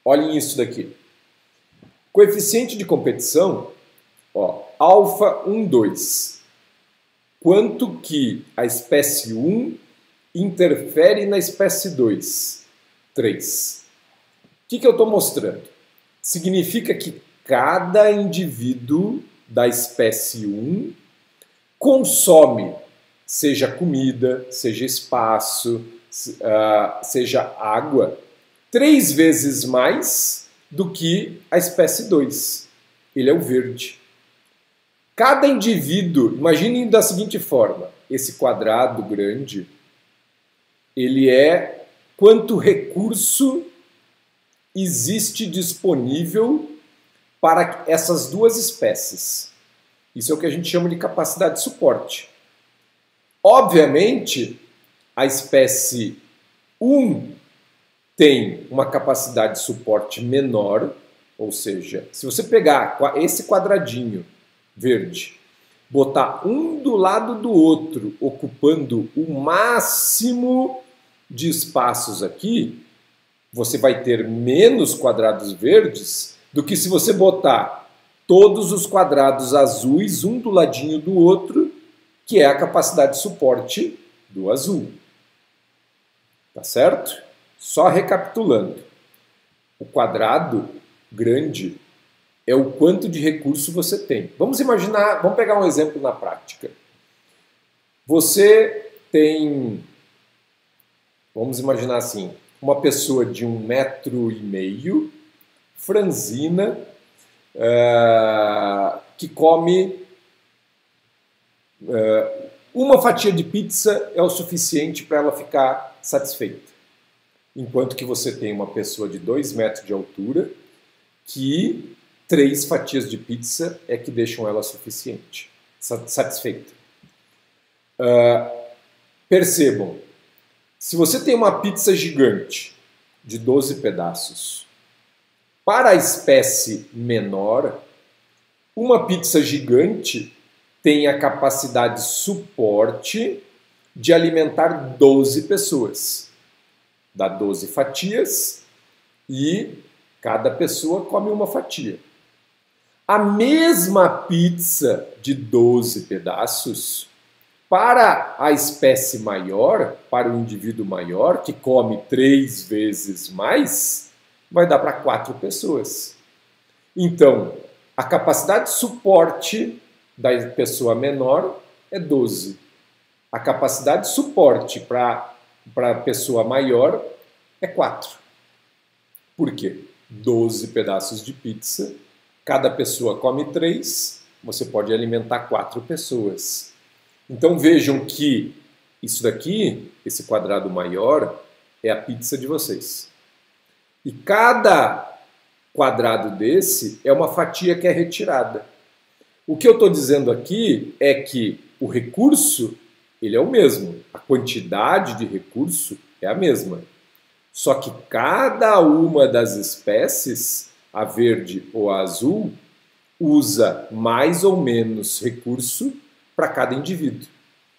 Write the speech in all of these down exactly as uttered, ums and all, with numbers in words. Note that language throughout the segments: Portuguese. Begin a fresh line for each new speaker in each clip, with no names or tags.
Olhem isso daqui. Coeficiente de competição, ó, alfa um, dois. Quanto que a espécie um interfere na espécie dois? três. O que, que eu estou mostrando? Significa que cada indivíduo da espécie um consome, seja comida, seja espaço, seja água, três vezes mais do que a espécie dois. Ele é o verde. Cada indivíduo, imaginem da seguinte forma, esse quadrado grande, ele é quanto recurso existe disponível para essas duas espécies. Isso é o que a gente chama de capacidade de suporte. Obviamente, a espécie um tem uma capacidade de suporte menor, ou seja, se você pegar esse quadradinho verde, botar um do lado do outro, ocupando o máximo de espaços aqui, você vai ter menos quadrados verdes do que se você botar todos os quadrados azuis, um do ladinho do outro, que é a capacidade de suporte do azul. Tá certo? Só recapitulando. O quadrado grande é o quanto de recurso você tem. Vamos imaginar, vamos pegar um exemplo na prática. Você tem, vamos imaginar assim, uma pessoa de um metro e meio, franzina, uh, que come uh, uma fatia de pizza é o suficiente para ela ficar satisfeita. Enquanto que você tem uma pessoa de dois metros de altura que três fatias de pizza é que deixam ela suficiente, satisfeita. Uh, percebam, se você tem uma pizza gigante de doze pedaços, para a espécie menor, uma pizza gigante tem a capacidade de suporte de alimentar doze pessoas. Dá doze fatias e cada pessoa come uma fatia. A mesma pizza de doze pedaços, para a espécie maior, para o indivíduo maior, que come três vezes mais, vai dar para quatro pessoas. Então, a capacidade de suporte da pessoa menor é doze. A capacidade de suporte para para a pessoa maior é quatro. Por quê? doze pedaços de pizza, cada pessoa come três, você pode alimentar quatro pessoas. Então vejam que isso daqui, esse quadrado maior, é a pizza de vocês. E cada quadrado desse é uma fatia que é retirada. O que eu estou dizendo aqui é que o recurso ele é o mesmo, a quantidade de recurso é a mesma. Só que cada uma das espécies, a verde ou a azul, usa mais ou menos recurso para cada indivíduo.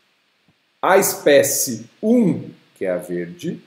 A espécie um, que é a verde,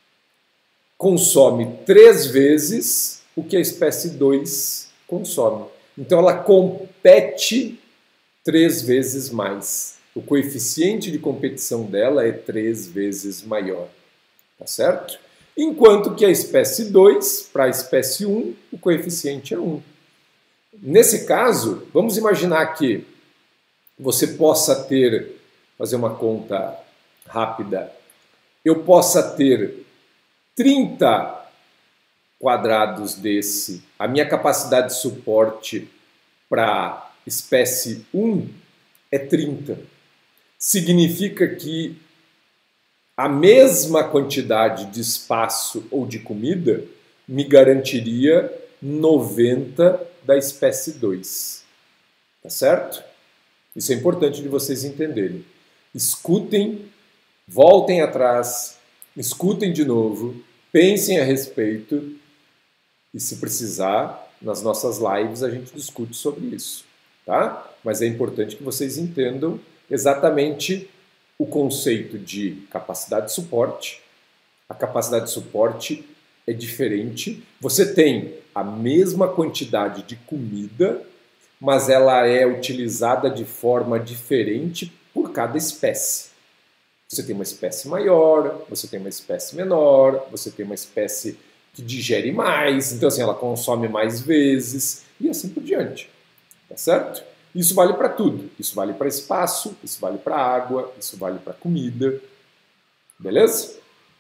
consome três vezes o que a espécie dois consome. Então ela compete três vezes mais. O coeficiente de competição dela é três vezes maior. Tá certo? Enquanto que a espécie dois, para a espécie um, o coeficiente é um. Nesse caso, vamos imaginar que você possa ter, fazer uma conta rápida, eu possa ter trinta quadrados desse, a minha capacidade de suporte para espécie um é trinta. Significa que a mesma quantidade de espaço ou de comida me garantiria noventa da espécie dois. Tá certo? Isso é importante de vocês entenderem. Escutem, voltem atrás, escutem de novo, pensem a respeito e, se precisar, nas nossas lives a gente discute sobre isso, tá? Mas é importante que vocês entendam exatamente o conceito de capacidade de suporte. A capacidade de suporte é diferente. Você tem a mesma quantidade de comida, mas ela é utilizada de forma diferente por cada espécie. Você tem uma espécie maior, você tem uma espécie menor, você tem uma espécie que digere mais, então assim, ela consome mais vezes e assim por diante. Tá certo? Isso vale para tudo. Isso vale para espaço, isso vale para água, isso vale para comida. Beleza?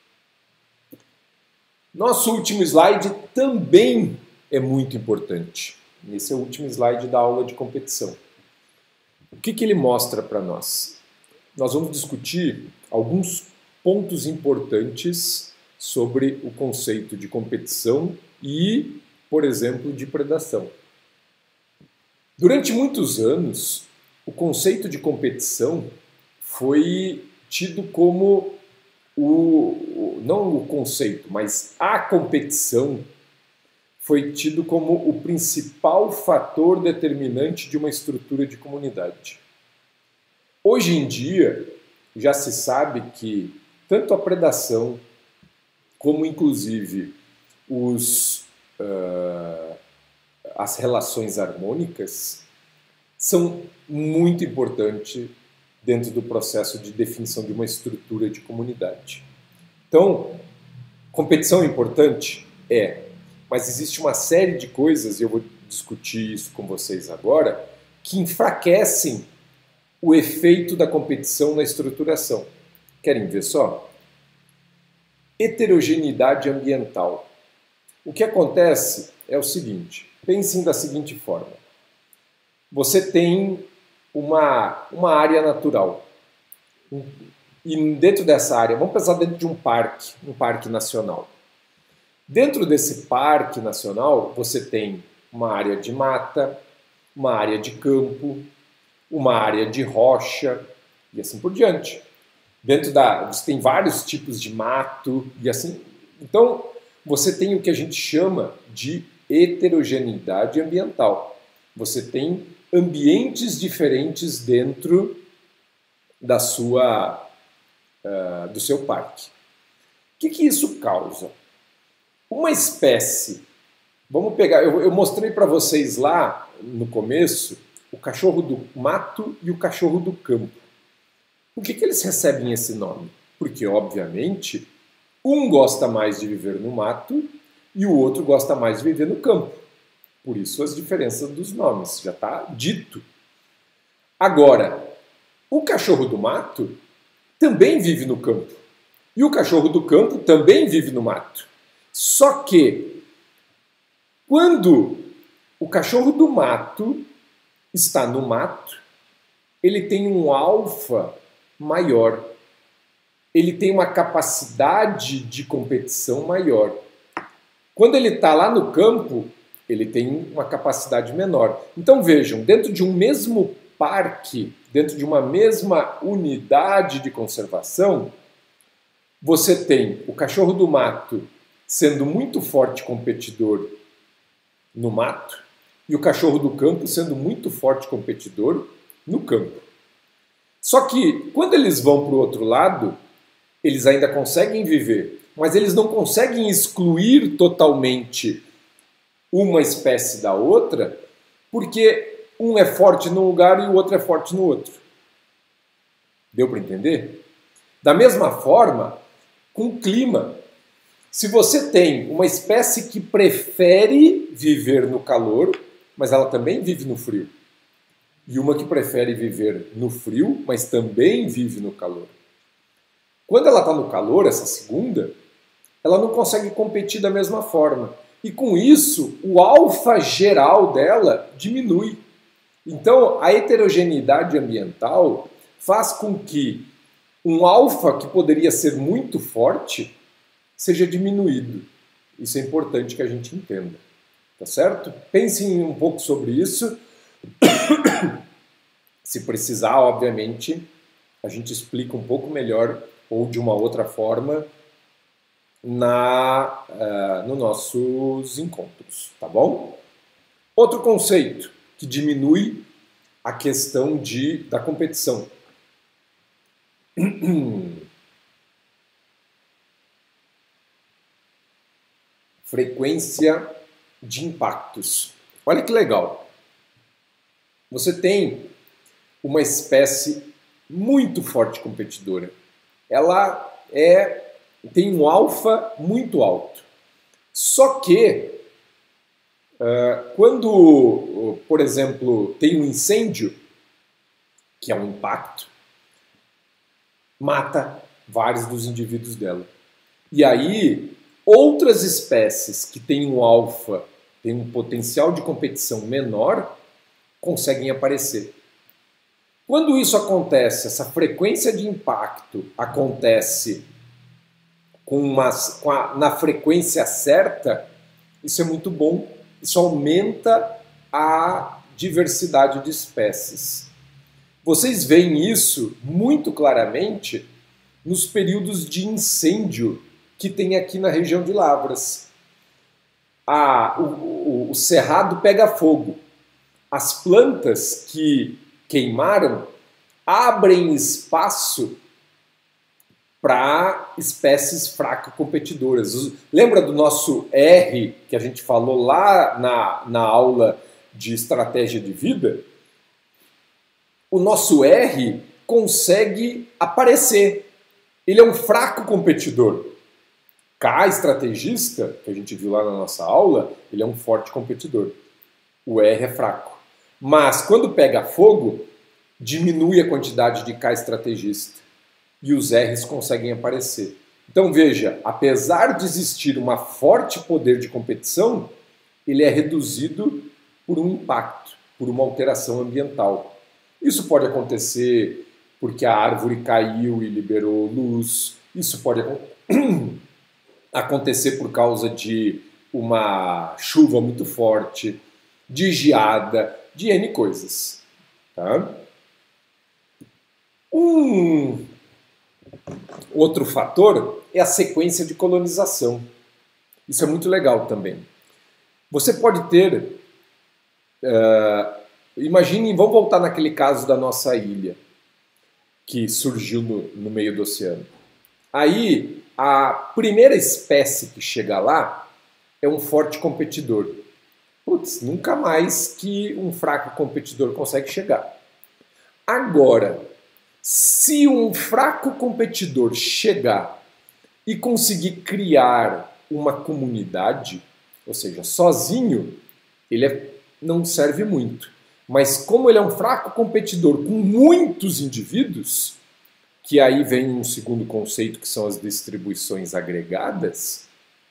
Nosso último slide também é muito importante. Esse é o último slide da aula de competição. O que, que ele mostra para nós? Nós vamos discutir alguns pontos importantes sobre o conceito de competição e, por exemplo, de predação. Durante muitos anos, o conceito de competição foi tido como o, não o conceito, mas a competição foi tido como o principal fator determinante de uma estrutura de comunidade. Hoje em dia, já se sabe que tanto a predação, como inclusive os, uh, as relações harmônicas, são muito importantes dentro do processo de definição de uma estrutura de comunidade. Então, competição é importante? É. Mas existe uma série de coisas, e eu vou discutir isso com vocês agora, que enfraquecem o efeito da competição na estruturação. Querem ver só? Heterogeneidade ambiental. O que acontece é o seguinte, pensem da seguinte forma. Você tem uma, uma área natural. E dentro dessa área, vamos pensar dentro de um parque, um parque nacional. Dentro desse parque nacional, você tem uma área de mata, uma área de campo, uma área de rocha e assim por diante. Dentro da, você tem vários tipos de mato e assim. Então, você tem o que a gente chama de heterogeneidade ambiental. Você tem ambientes diferentes dentro da sua, uh, do seu parque. O que, que isso causa? Uma espécie, vamos pegar, eu, eu mostrei para vocês lá no começo o cachorro do mato e o cachorro do campo. Por que, que eles recebem esse nome? Porque, obviamente, um gosta mais de viver no mato e o outro gosta mais de viver no campo. Por isso as diferenças dos nomes, já está dito. Agora, o cachorro do mato também vive no campo. E o cachorro do campo também vive no mato. Só que, quando o cachorro do mato está no mato, ele tem um alfa maior. Ele tem uma capacidade de competição maior. Quando ele está lá no campo, ele tem uma capacidade menor. Então vejam, dentro de um mesmo parque, dentro de uma mesma unidade de conservação, você tem o cachorro do mato sendo muito forte competidor no mato e o cachorro do campo sendo muito forte competidor no campo. Só que quando eles vão para o outro lado, eles ainda conseguem viver, mas eles não conseguem excluir totalmente uma espécie da outra, porque um é forte num lugar e o outro é forte no outro. Deu para entender? Da mesma forma, com o clima. Se você tem uma espécie que prefere viver no calor, mas ela também vive no frio, e uma que prefere viver no frio, mas também vive no calor. Quando ela está no calor, essa segunda, ela não consegue competir da mesma forma. E com isso, o alfa geral dela diminui. Então, a heterogeneidade ambiental faz com que um alfa que poderia ser muito forte seja diminuído. Isso é importante que a gente entenda. Tá certo? Pensem um pouco sobre isso. Se precisar, obviamente, a gente explica um pouco melhor ou de uma outra forma na, uh, nos nossos encontros, tá bom? Outro conceito que diminui a questão de, da competição. frequência de impactos. Olha que legal. Você tem uma espécie muito forte competidora. Ela é, tem um alfa muito alto. Só que, uh, quando, por exemplo, tem um incêndio, que é um impacto, mata vários dos indivíduos dela. E aí, outras espécies que têm um alfa, têm um potencial de competição menor, conseguem aparecer. Quando isso acontece, essa frequência de impacto acontece com uma, com a, na frequência certa, isso é muito bom. Isso aumenta a diversidade de espécies. Vocês veem isso muito claramente nos períodos de incêndio que tem aqui na região de Lavras. A, o, o, o cerrado pega fogo. As plantas que queimaram abrem espaço para espécies fraco competidoras. Lembra do nosso R que a gente falou lá na, na aula de estratégia de vida? O nosso R consegue aparecer. Ele é um fraco competidor. K, estrategista, que a gente viu lá na nossa aula, ele é um forte competidor. O R é fraco. Mas quando pega fogo, diminui a quantidade de K estrategista e os R's conseguem aparecer. Então veja, apesar de existir um forte poder de competição, ele é reduzido por um impacto, por uma alteração ambiental. Isso pode acontecer porque a árvore caiu e liberou luz, isso pode acontecer por causa de uma chuva muito forte, de geada, de N coisas. Tá? Um outro fator é a sequência de colonização. Isso é muito legal também. Você pode ter... Uh, imagine, vamos voltar naquele caso da nossa ilha, que surgiu no, no meio do oceano. Aí, a primeira espécie que chega lá é um forte competidor. Putz, nunca mais que um fraco competidor consegue chegar. Agora, se um fraco competidor chegar e conseguir criar uma comunidade, ou seja, sozinho, ele é, não serve muito. Mas como ele é um fraco competidor com muitos indivíduos, que aí vem um segundo conceito que são as distribuições agregadas,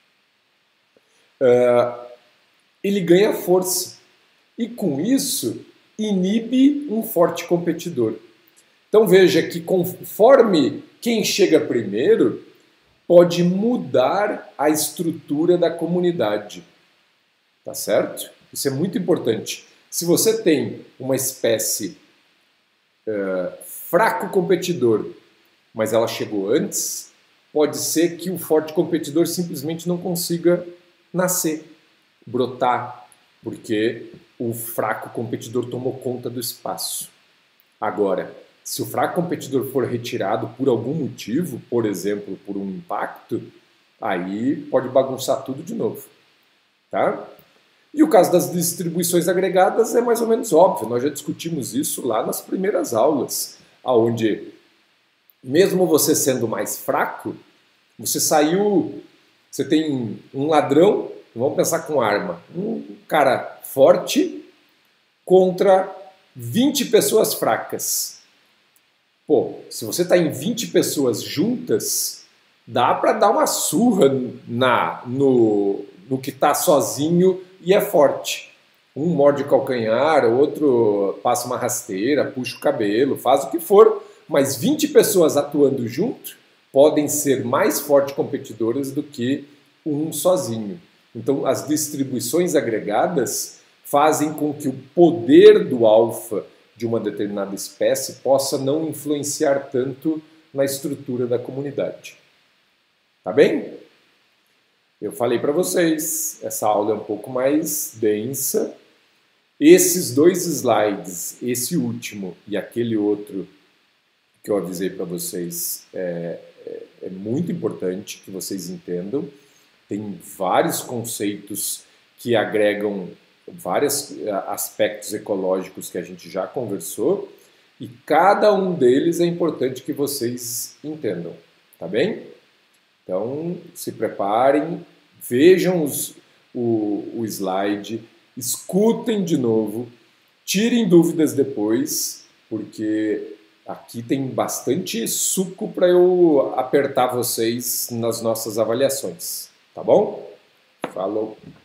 uh, ele ganha força e com isso inibe um forte competidor. Então veja que conforme quem chega primeiro pode mudar a estrutura da comunidade. Tá certo? Isso é muito importante. Se você tem uma espécie uh, fraco competidor, mas ela chegou antes, pode ser que o forte competidor simplesmente não consiga nascer, brotar, porque o fraco competidor tomou conta do espaço. Agora, se o fraco competidor for retirado por algum motivo, por exemplo, por um impacto, aí pode bagunçar tudo de novo. Tá? E o caso das distribuições agregadas é mais ou menos óbvio, nós já discutimos isso lá nas primeiras aulas, onde, mesmo você sendo mais fraco, você saiu, você tem um ladrão, vamos pensar com arma, um cara forte contra vinte pessoas fracas. Pô, se você está em vinte pessoas juntas, dá para dar uma surra na, no, no que está sozinho e é forte. Um morde o calcanhar, outro passa uma rasteira, puxa o cabelo, faz o que for, mas vinte pessoas atuando junto podem ser mais fortes competidoras do que um sozinho. Então, as distribuições agregadas fazem com que o poder do alfa de uma determinada espécie possa não influenciar tanto na estrutura da comunidade. Tá bem? Eu falei para vocês, essa aula é um pouco mais densa. Esses dois slides, esse último e aquele outro que eu avisei para vocês, é, é, é muito importante que vocês entendam. tem vários conceitos que agregam vários aspectos ecológicos que a gente já conversou, e cada um deles é importante que vocês entendam, tá bem? Então, se preparem, vejam os, o, o slide, escutem de novo, tirem dúvidas depois, porque aqui tem bastante suco para eu apertar vocês nas nossas avaliações, tá bom? Falou!